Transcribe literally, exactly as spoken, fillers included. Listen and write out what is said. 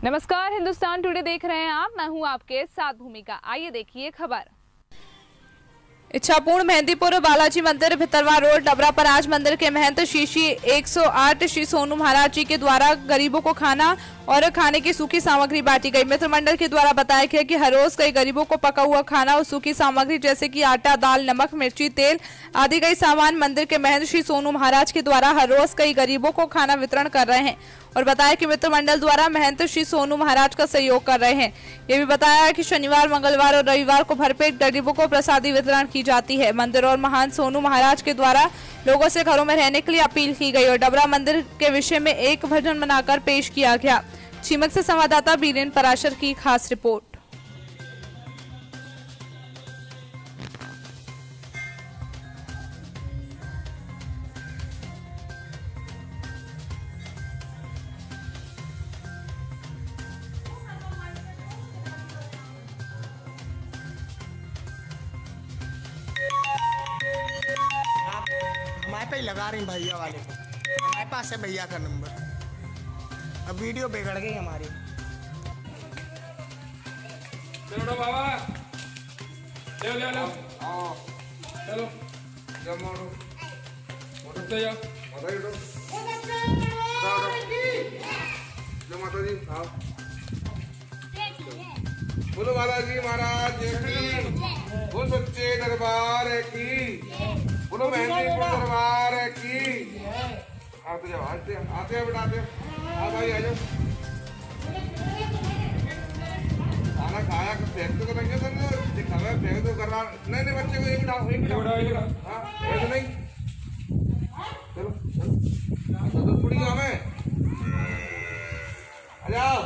नमस्कार, हिंदुस्तान टुडे देख रहे हैं आप। मैं हूं आपके साथ भूमिका। आइए देखिए खबर। इच्छापुर मेहंदीपुर बालाजी मंदिर भितरवा रोड डबरा पर आज मंदिर के महंत श्री श्री एक सौ आठ श्री सोनू महाराज जी के द्वारा गरीबों को खाना और खाने की सूखी सामग्री बांटी गई। मित्र मंडल के द्वारा बताया गया कि हर रोज कई गरीबों को पका हुआ खाना और सूखी सामग्री जैसे कि आटा, दाल, नमक, मिर्ची, तेल आदि कई सामान मंदिर के महंत श्री सोनू महाराज के द्वारा हर रोज कई गरीबों को खाना वितरण कर रहे हैं और बताया कि मित्र मंडल द्वारा महंत श्री सोनू महाराज का सहयोग कर रहे हैं। ये भी बताया कि शनिवार, मंगलवार और रविवार को भरपेट गरीबों को प्रसादी वितरण की जाती है। मंदिर और महान सोनू महाराज के द्वारा लोगों से घरों में रहने के लिए अपील की गई और डबरा मंदिर के विषय में एक भजन बनाकर पेश किया गया। चीमक से संवाददाता बीरेन पराशर की खास रिपोर्ट। हमारे पे लगा रही भैया वाले को, हमारे पास है भैया का नंबर। अब वीडियो बिगड़ गई हमारी। चलो बाबा, ले ले ले, हाँ, चलो, जब मारो, मोटर से जाओ, माता जी उठो, जो माता जी, हाँ, बोलो बालाजी महाराज की, बोलो सच्चे दरबार की, बोलो मेहंदीपुर दरबार की। आते जाओ, आते आते हैं बेटा, आते हाँ भाई आ जाओ। खाना खाया कर फेंक तो करेंगे तो दिखावा फेंक तो कर रहा नहीं नहीं बच्चे को एक बिठाओ एक बिठाओ हाँ ऐसे नहीं। चलो चलो तो थोड़ी हमें आ जाओ।